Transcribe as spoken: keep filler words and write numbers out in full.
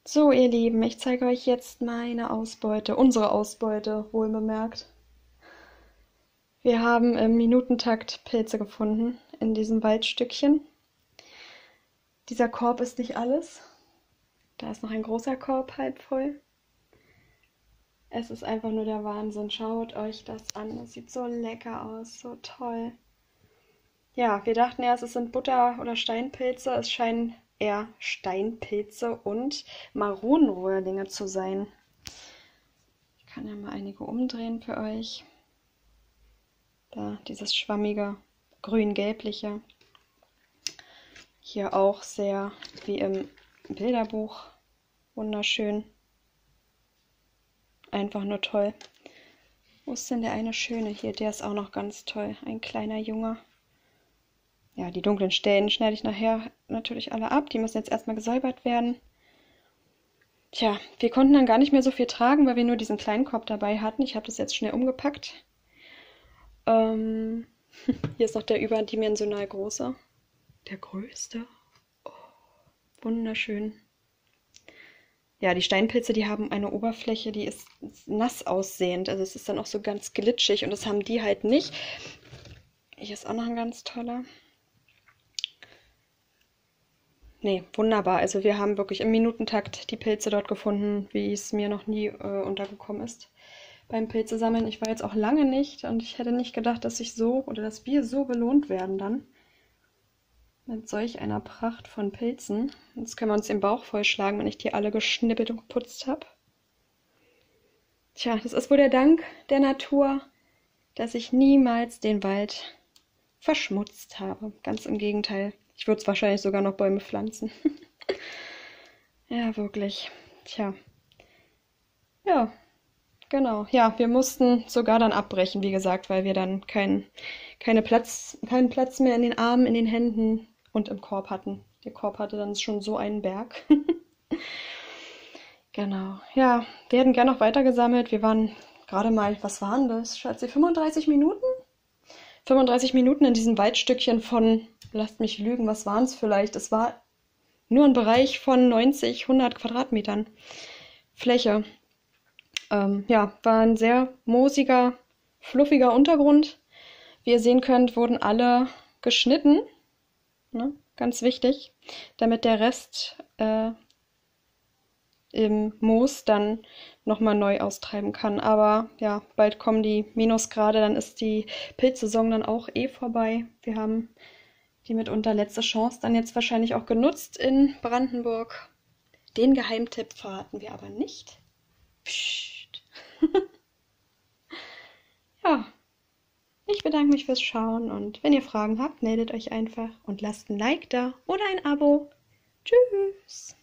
So, ihr Lieben, ich zeige euch jetzt meine Ausbeute, unsere Ausbeute, wohlbemerkt. Wir haben im Minutentakt Pilze gefunden in diesem Waldstückchen. Dieser Korb ist nicht alles. Da ist noch ein großer Korb halb voll. Es ist einfach nur der Wahnsinn. Schaut euch das an. Es sieht so lecker aus, so toll. Ja, wir dachten erst, es sind Butter- oder Steinpilze. Es scheinen eher Steinpilze und Maronenröhrlinge zu sein. Ich kann ja mal einige umdrehen für euch. Da dieses schwammige, grün-gelbliche. Hier auch sehr wie im Bilderbuch. Wunderschön. Einfach nur toll. Wo ist denn der eine Schöne hier? Der ist auch noch ganz toll. Ein kleiner Junge. Ja, die dunklen Stellen schneide ich nachher natürlich alle ab. Die müssen jetzt erstmal gesäubert werden. Tja, wir konnten dann gar nicht mehr so viel tragen, weil wir nur diesen kleinen Korb dabei hatten. Ich habe das jetzt schnell umgepackt. Ähm, hier ist noch der überdimensional große. Der größte. Oh, wunderschön. Ja, die Steinpilze, die haben eine Oberfläche, die ist nass aussehend. Also es ist dann auch so ganz glitschig und das haben die halt nicht. Hier ist auch noch ein ganz toller. Nee, wunderbar. Also wir haben wirklich im Minutentakt die Pilze dort gefunden, wie es mir noch nie äh, untergekommen ist beim Pilze sammeln. Ich war jetzt auch lange nicht und ich hätte nicht gedacht, dass ich so oder dass wir so belohnt werden dann mit solch einer Pracht von Pilzen. Jetzt können wir uns den Bauch vollschlagen, wenn ich die alle geschnippelt und geputzt habe. Tja, das ist wohl der Dank der Natur, dass ich niemals den Wald verschmutzt habe. Ganz im Gegenteil. Ich würde wahrscheinlich sogar noch Bäume pflanzen. Ja, wirklich. Tja. Ja, genau. Ja, wir mussten sogar dann abbrechen, wie gesagt, weil wir dann kein, keine Platz, keinen Platz mehr in den Armen, in den Händen und im Korb hatten. Der Korb hatte dann schon so einen Berg. Genau. Ja, wir hätten gerne noch weiter gesammelt. Wir waren gerade mal, was waren das? Schatzi, fünfunddreißig Minuten? fünfunddreißig Minuten in diesem Waldstückchen von, lasst mich lügen, was waren es vielleicht? Es war nur ein Bereich von neunzig, hundert Quadratmetern Fläche. Ähm, ja, war ein sehr moosiger, fluffiger Untergrund. Wie ihr sehen könnt, wurden alle geschnitten, ne? Ganz wichtig, damit der Rest äh, im Moos dann nochmal neu austreiben kann. Aber ja, bald kommen die Minusgrade, dann ist die Pilzsaison dann auch eh vorbei. Wir haben die mitunter letzte Chance dann jetzt wahrscheinlich auch genutzt in Brandenburg. Den Geheimtipp verraten wir aber nicht. Psst. Ja, ich bedanke mich fürs Schauen und wenn ihr Fragen habt, meldet euch einfach und lasst ein Like da oder ein Abo. Tschüss!